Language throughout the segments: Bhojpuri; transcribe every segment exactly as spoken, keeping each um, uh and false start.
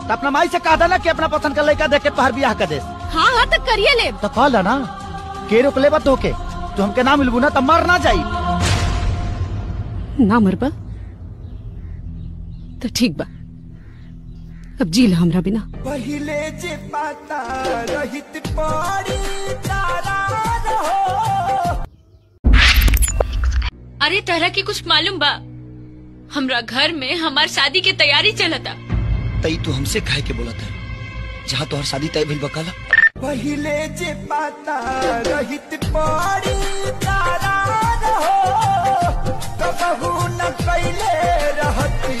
तो अपना माई से कह देना कि अपना पसंद का लड़का देख के तोहर बियाह कर दे। हाँ हाँ तो करिए ले। तो कह ना के रोक ले तो के तो हमके ना मिलबू ना तो मर ना जाई। ना मरबा तो ठीक बा, अब जी ला हमरा बिना। पहिले जे पाता रहित पारी तारा रहो। अरे तरह की कुछ मालूम बा, हमरा घर में हमार शादी की तैयारी चलता। तई तू हमसे कहे के बोला था जहाँ तोहर शादी तय भइल बकाला। पहिले जे पाता रहित पारी तारा रहो तो कहू न कैले रहती।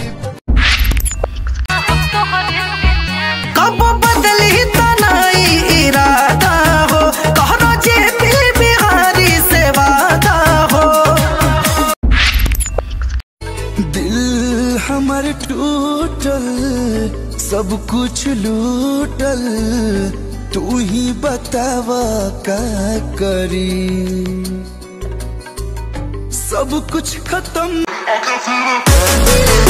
कब बदली तनाई इरादा हो, कहरो जे दिल बिहारी से वादा हो। दिल हमर टूटल सब कुछ लूटल, तू ही बतावा का करी। सब कुछ खत्म